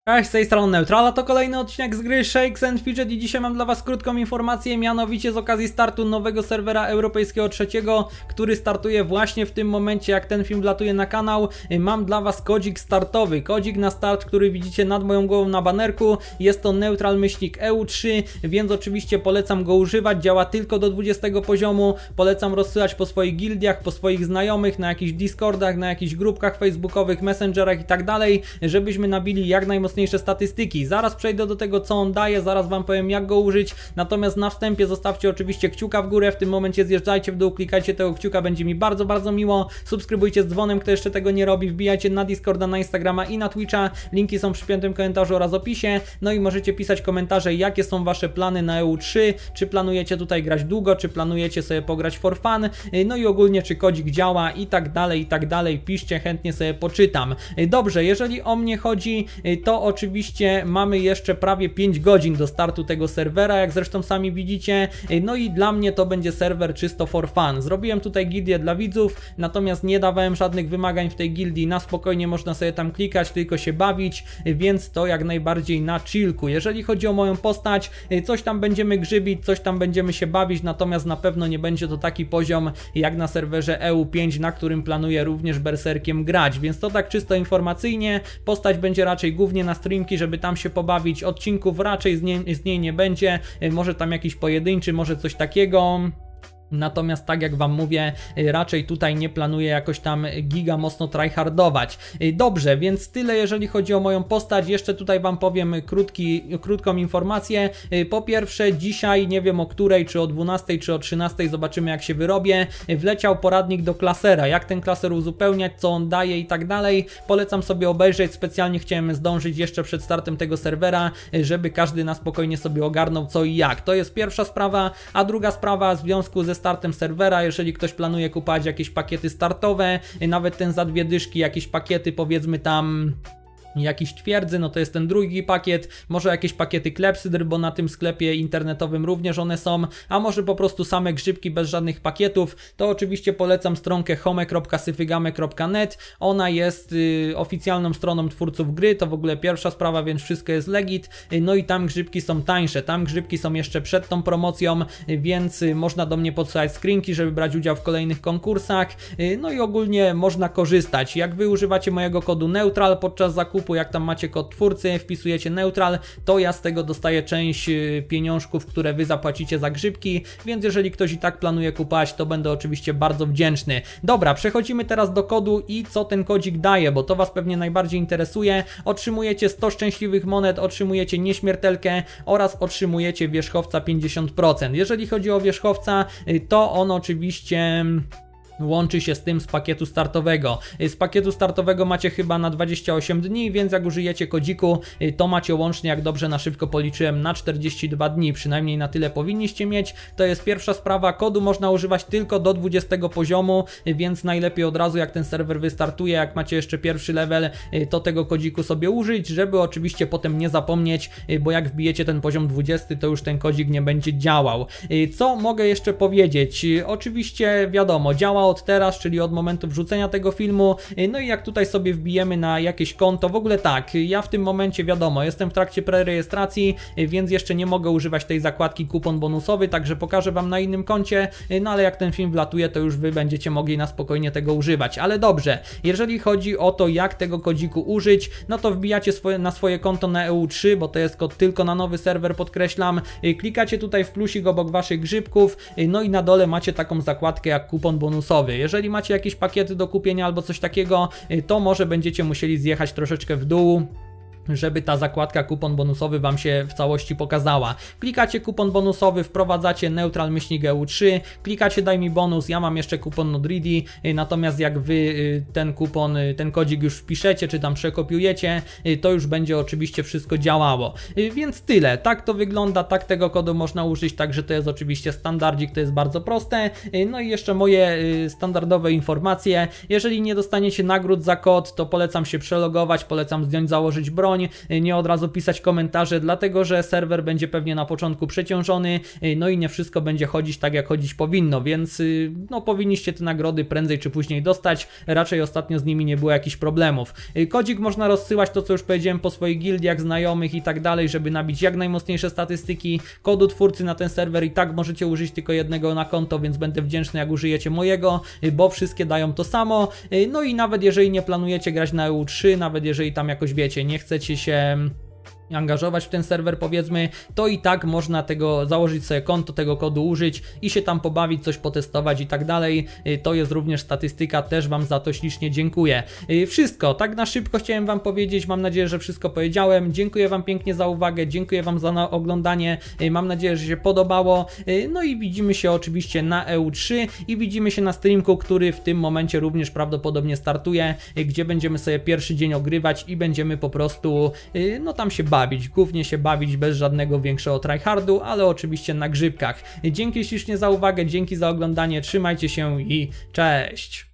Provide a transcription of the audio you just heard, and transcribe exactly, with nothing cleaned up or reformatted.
Cześć, z tej strony Neutrala, to kolejny odcinek z gry Shakes and Fidget i dzisiaj mam dla was krótką informację, mianowicie z okazji startu nowego serwera europejskiego trzeciego, który startuje właśnie w tym momencie, jak ten film wlatuje na kanał. Mam dla was kodzik startowy, kodzik na start, który widzicie nad moją głową na banerku. Jest to Neutral myślnik E U trzy, więc oczywiście polecam go używać, działa tylko do dwudziestego poziomu. Polecam rozsyłać po swoich gildiach, po swoich znajomych, na jakichś Discordach, na jakichś grupkach facebookowych, messengerach i tak dalej, żebyśmy nabili jak najmocniejsze statystyki. Zaraz przejdę do tego, co on daje, zaraz wam powiem, jak go użyć, natomiast na wstępie zostawcie oczywiście kciuka w górę, w tym momencie zjeżdżajcie w dół, klikajcie tego kciuka, będzie mi bardzo, bardzo miło. Subskrybujcie z dzwonem, kto jeszcze tego nie robi, wbijajcie na Discorda, na Instagrama i na Twitcha, linki są przy piątym komentarzu oraz opisie, no i możecie pisać komentarze, jakie są wasze plany na E U trzy, czy planujecie tutaj grać długo, czy planujecie sobie pograć for fun, no i ogólnie czy kodzik działa i tak dalej, i tak dalej, piszcie, chętnie sobie poczytam. Dobrze, jeżeli o mnie chodzi, to oczywiście mamy jeszcze prawie pięć godzin do startu tego serwera, jak zresztą sami widzicie, no i dla mnie to będzie serwer czysto for fun. Zrobiłem tutaj gildię dla widzów, natomiast nie dawałem żadnych wymagań w tej gildii, na spokojnie można sobie tam klikać, tylko się bawić, więc to jak najbardziej na chillku. Jeżeli chodzi o moją postać, coś tam będziemy grzybić, coś tam będziemy się bawić, natomiast na pewno nie będzie to taki poziom jak na serwerze E U pięć, na którym planuję również berserkiem grać, więc to tak czysto informacyjnie. Postać będzie raczej głównie na streamki, żeby tam się pobawić, odcinków raczej z niej, z niej nie będzie, może tam jakiś pojedynczy, może coś takiego. Natomiast tak jak wam mówię, raczej tutaj nie planuję jakoś tam giga mocno tryhardować. Dobrze, więc tyle jeżeli chodzi o moją postać. Jeszcze tutaj wam powiem krótki, krótką informację. Po pierwsze, dzisiaj nie wiem o której, czy o dwunastej, czy o trzynastej, zobaczymy jak się wyrobię. Wleciał poradnik do klasera, jak ten klaser uzupełniać, co on daje i tak dalej. Polecam sobie obejrzeć, specjalnie chciałem zdążyć jeszcze przed startem tego serwera, żeby każdy na spokojnie sobie ogarnął co i jak. To jest pierwsza sprawa, a druga sprawa w związku ze startem serwera, jeżeli ktoś planuje kupować jakieś pakiety startowe, nawet ten za dwie dyszki, jakieś pakiety powiedzmy tam jakiś twierdzy, no to jest ten drugi pakiet, może jakieś pakiety klepsydr, bo na tym sklepie internetowym również one są, a może po prostu same grzybki bez żadnych pakietów, to oczywiście polecam stronkę home kropka syfygame kropka net, ona jest y, oficjalną stroną twórców gry, to w ogóle pierwsza sprawa, więc wszystko jest legit, y, no i tam grzybki są tańsze, tam grzybki są jeszcze przed tą promocją, y, więc y, można do mnie podsyłać screenki, żeby brać udział w kolejnych konkursach, y, no i ogólnie można korzystać. Jak wy używacie mojego kodu Neutral podczas zakupu, jak tam macie kod twórcy, wpisujecie Neutral, to ja z tego dostaję część pieniążków, które wy zapłacicie za grzybki, więc jeżeli ktoś i tak planuje kupować, to będę oczywiście bardzo wdzięczny. Dobra, przechodzimy teraz do kodu i co ten kodzik daje, bo to was pewnie najbardziej interesuje. Otrzymujecie sto szczęśliwych monet, otrzymujecie nieśmiertelkę oraz otrzymujecie wierzchowca pięćdziesiąt procent. Jeżeli chodzi o wierzchowca, to on oczywiście łączy się z tym z pakietu startowego. Z pakietu startowego macie chyba na dwadzieścia osiem dni, więc jak użyjecie kodziku, to macie łącznie, jak dobrze na szybko policzyłem, na czterdzieści dwa dni, przynajmniej na tyle powinniście mieć. To jest pierwsza sprawa, kodu można używać tylko do dwudziestego poziomu, więc najlepiej od razu jak ten serwer wystartuje, jak macie jeszcze pierwszy level, to tego kodziku sobie użyć, żeby oczywiście potem nie zapomnieć, bo jak wbijecie ten poziom dwudziesty, to już ten kodzik nie będzie działał. Co mogę jeszcze powiedzieć? Oczywiście wiadomo, działa od teraz, czyli od momentu wrzucenia tego filmu, no i jak tutaj sobie wbijemy na jakieś konto, w ogóle tak, ja w tym momencie wiadomo, jestem w trakcie prerejestracji, więc jeszcze nie mogę używać tej zakładki kupon bonusowy, także pokażę wam na innym koncie, no ale jak ten film wlatuje, to już wy będziecie mogli na spokojnie tego używać, ale dobrze, jeżeli chodzi o to, jak tego kodziku użyć, no to wbijacie swoje, na swoje konto na E U trzy, bo to jest kod tylko na nowy serwer, podkreślam, klikacie tutaj w plusik obok waszych grzybków, no i na dole macie taką zakładkę jak kupon bonusowy. Jeżeli macie jakieś pakiety do kupienia albo coś takiego, to może będziecie musieli zjechać troszeczkę w dół, żeby ta zakładka kupon bonusowy wam się w całości pokazała. Klikacie kupon bonusowy, wprowadzacie Neutral myślnik E U trzy, klikacie daj mi bonus, ja mam jeszcze kupon NotReady, natomiast jak wy ten kupon, ten kodzik już wpiszecie, czy tam przekopiujecie, to już będzie oczywiście wszystko działało. Więc tyle, tak to wygląda, tak tego kodu można użyć, także to jest oczywiście standardzik, to jest bardzo proste. No i jeszcze moje standardowe informacje, jeżeli nie dostaniecie nagród za kod, to polecam się przelogować, polecam zdjąć, założyć broń, broń, nie od razu pisać komentarze, dlatego że serwer będzie pewnie na początku przeciążony, no i nie wszystko będzie chodzić tak jak chodzić powinno, więc no powinniście te nagrody prędzej czy później dostać, raczej ostatnio z nimi nie było jakichś problemów. Kodzik można rozsyłać, to co już powiedziałem, po swoich gildiach, znajomych i tak dalej, żeby nabić jak najmocniejsze statystyki. Kodu twórcy na ten serwer i tak możecie użyć tylko jednego na konto, więc będę wdzięczny jak użyjecie mojego, bo wszystkie dają to samo. No i nawet jeżeli nie planujecie grać na E U trzy, nawet jeżeli tam jakoś wiecie, nie chcecie się angażować w ten serwer, powiedzmy, to i tak można tego założyć sobie konto, tego kodu użyć i się tam pobawić, coś potestować i tak dalej. To jest również statystyka, też Wam za to ślicznie dziękuję. Wszystko, tak na szybko chciałem Wam powiedzieć, mam nadzieję, że wszystko powiedziałem. Dziękuję Wam pięknie za uwagę, dziękuję Wam za oglądanie, mam nadzieję, że się podobało. No i widzimy się oczywiście na E U trzy i widzimy się na streamku, który w tym momencie również prawdopodobnie startuje, gdzie będziemy sobie pierwszy dzień ogrywać i będziemy po prostu, no tam się bawić. bawić, głównie się bawić bez żadnego większego tryhardu, ale oczywiście na grzybkach. Dzięki ślicznie za uwagę, dzięki za oglądanie, trzymajcie się i cześć!